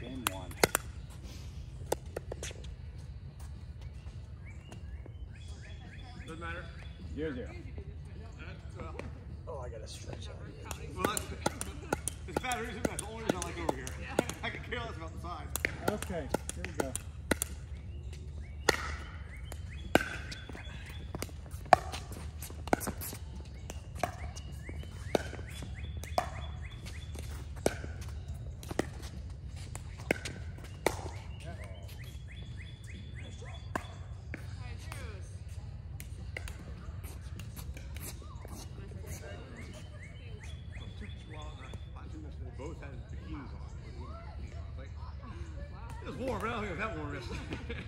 Game one. Doesn't matter. 0-0. Oh, I gotta stretch out. Well, it's bad reason. That's the only reason I like over here. I could care less about the size. Okay, here we go. Both had bikinis on. Like, it was warm, but I don't think it was that warm yesterday.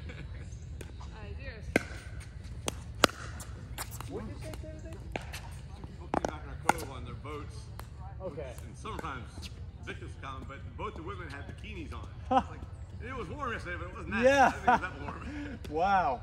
What did you say Thursday? People came back in our cove on their boats. Okay. And sometimes Victor's common, but both the women had bikinis on. Like, it was warm yesterday, but it wasn't that. Yeah. I think it was that warm. Wow.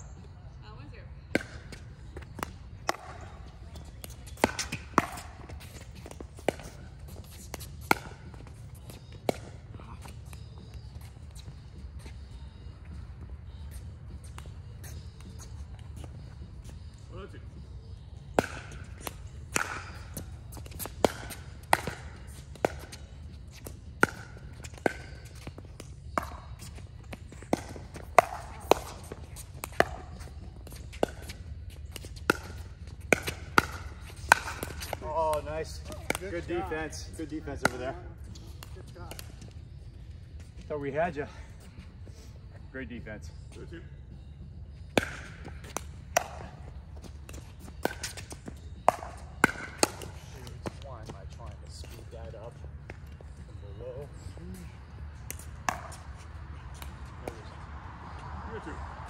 Oh, nice. Good defense. Good defense over there. Good shot. Thought we had you. Great defense. 2-2. Why am I trying to speed that up from below? 2-2.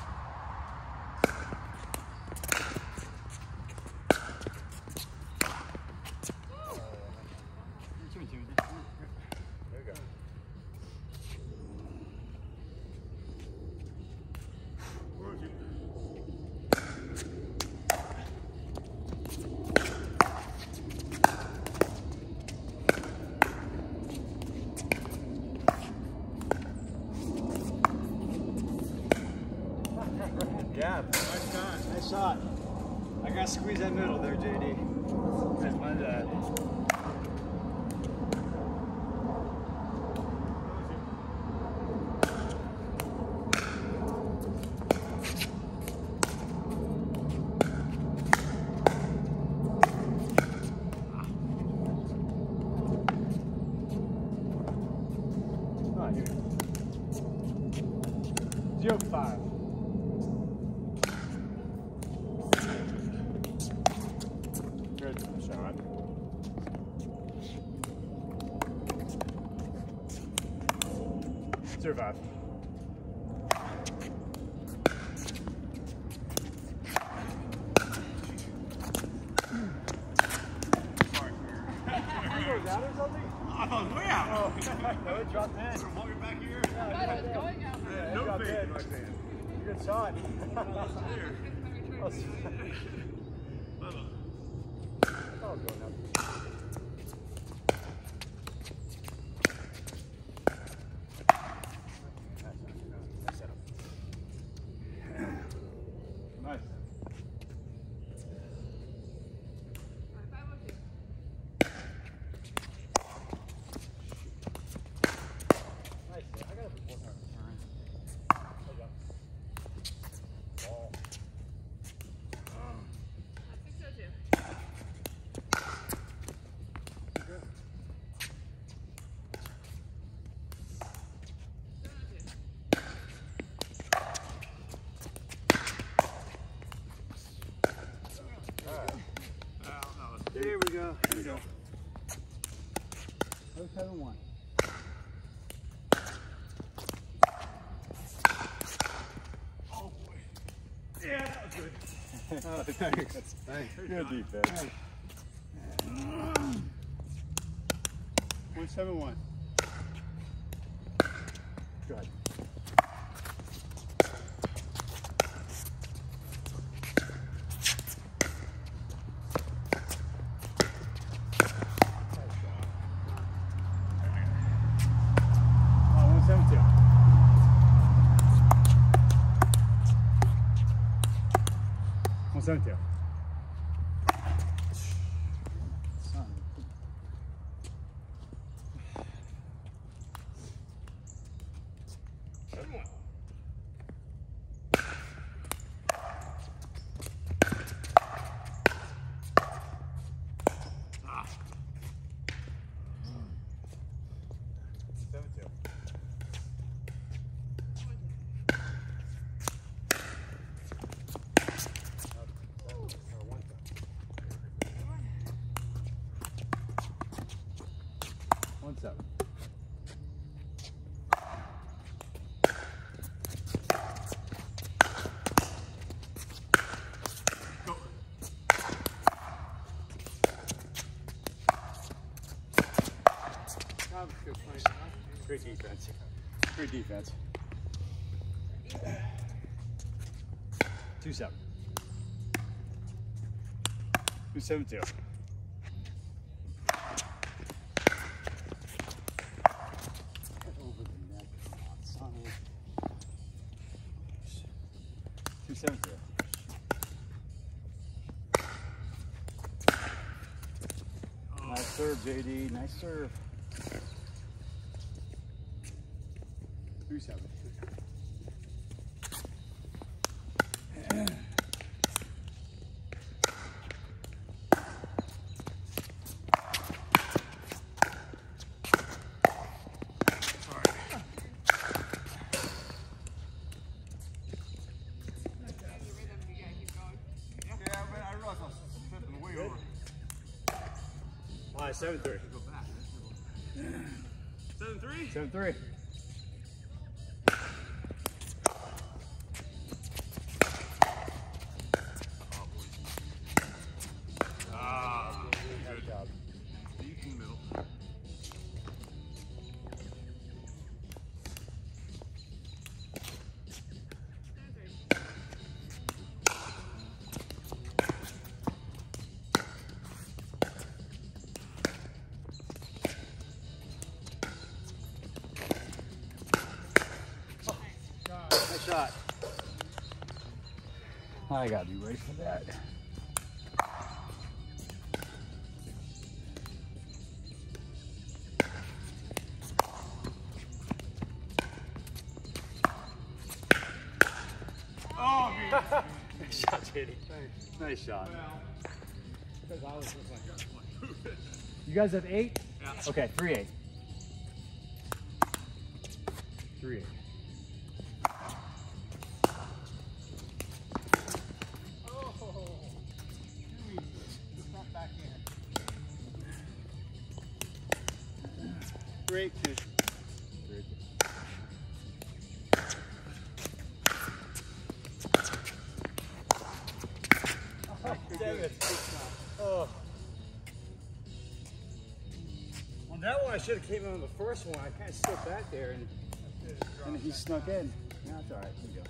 There we go. Yeah. Nice shot. Nice shot. I gotta squeeze that middle there, JD. That's my dad. Oh, here. 0-5. Good shot. Survive. I thought it was way out. Oh, no, it dropped in. From walking back here. Yeah, No dropped faith in. in my fan. Good shot. There. Oh, Oh, going up. Nice setup. nice. Nice. I gotta put more time. There you go. Ball. Good. Here we go. Here we go. 0-7-1. Oh boy. Yeah, that was good. Oh, thanks. Good defense. 1-7-1. Good. Oh, 1-7-2. 172. Son. Great defense. Great defense. 2-7. 2-7-2. Over the neck. Come on, son. 2-7-2. Nice serve, JD. Nice serve. 2-7. Yeah, but I realized I was flipping way over. 7-3. Go back. 7-3? 7-3. Good job. Deep in the middle. Nice shot. I gotta be ready for that. Oh, Nice shot, JD. Nice shot. You guys have 8? Yeah. Okay, 3-8. 3-8. Great kick. Dang it. Oh. On that one, I should have came in on the first one. I kind of slipped back there and he snuck in. No, it's all right. Here we go.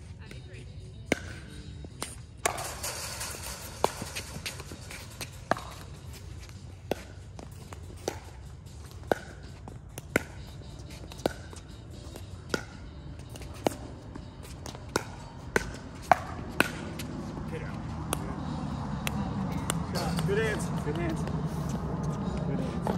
Good answer. Good answer. Good answer.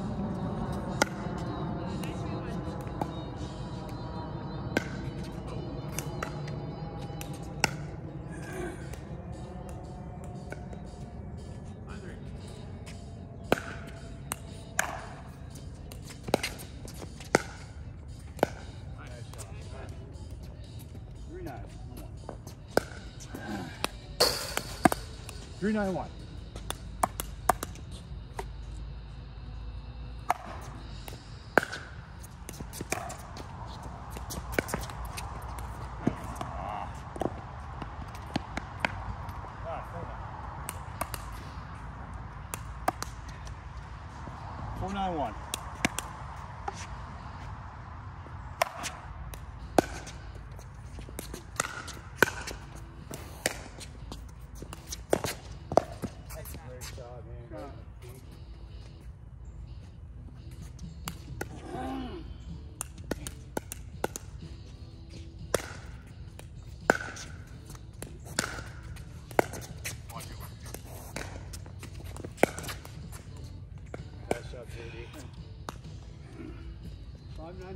Three, 9-1. Four, 9-1.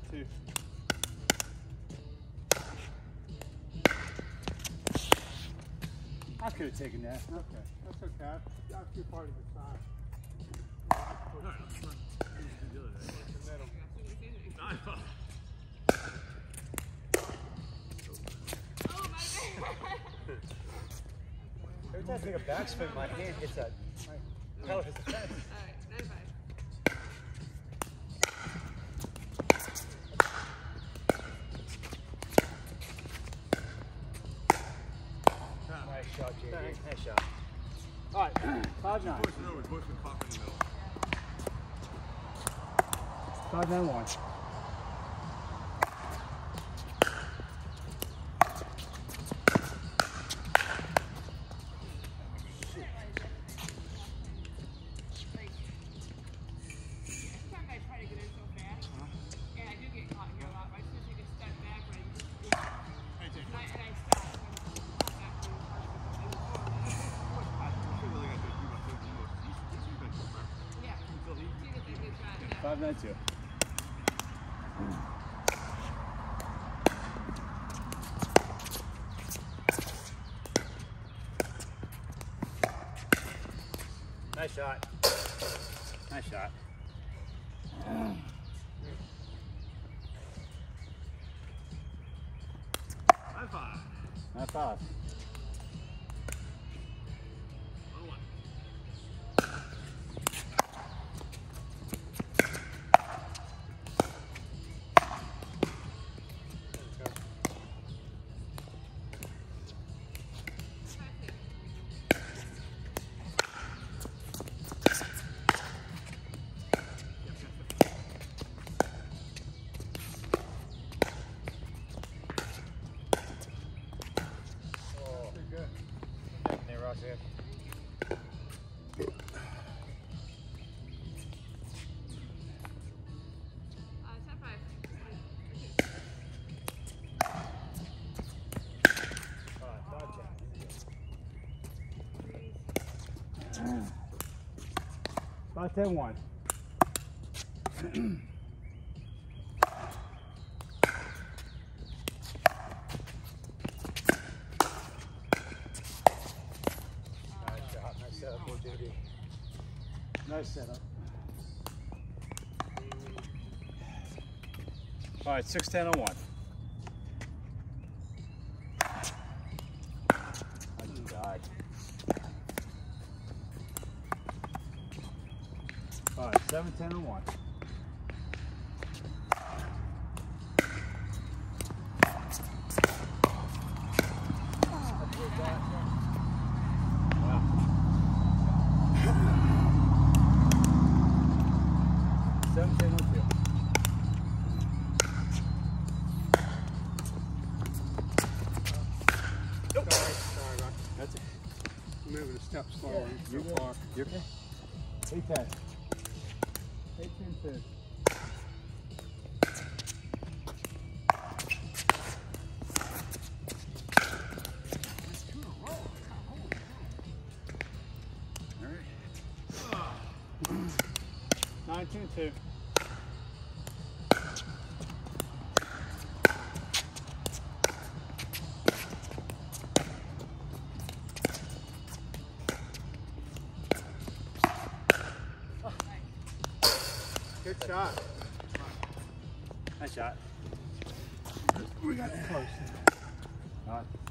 9-2. I could have taken that. Okay, that's okay. I'll keep part of the side. The middle. 9-5. Every time I take a backspin, my hand hits that. My pellet hits the fence. Alright, 9-5. Nice shot, JD. Nice shot. All right, 5-9. Push it over. Push the cock in the middle. 5-9-1. Yeah. 5-9-2. Nice shot. Nice shot. 9-5. 9-5. 1-1. Five, 10-1. Nice setup, JD. Nice setup. All right, 6-10-1. Oh, you died. All right, 7-10-1. Wow. 7-10-2. Sorry, Rock. That's it. I'm moving a step slower. You're So good. far. You're okay. 8-10. 8-10-2. All right. 9-10-2. Good shot. Nice shot. We got close. All right.